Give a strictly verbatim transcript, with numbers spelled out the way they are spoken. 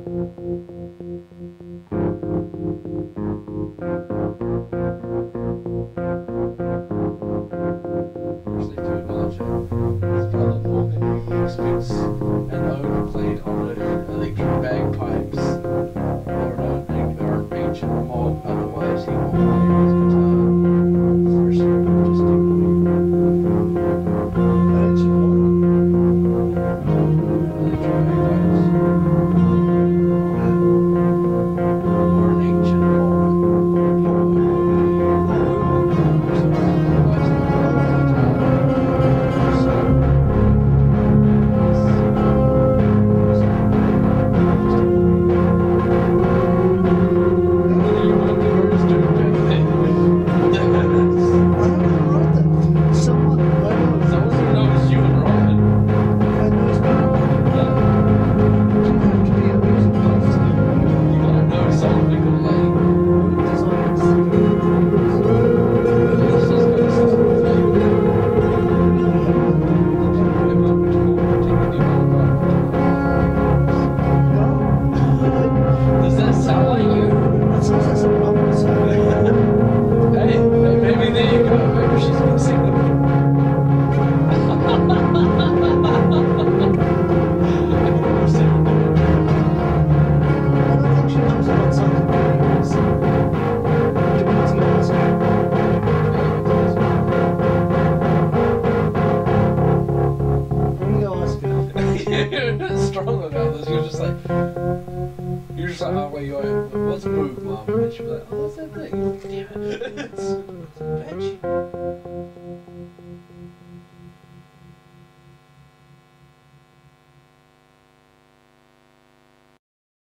Actually, to acknowledge it, his brother Morgan speaks an ode played on the electric bagpipes or an, or an ancient mob, otherwise he will play his guitar first distinctly. Ancient what? Electric bagpipes. Or an ancient mob. Strong about this. You're just like, you're just like, oh wait, wait, what's move, mom? And she'll be like, oh, what's that thing? Damn it.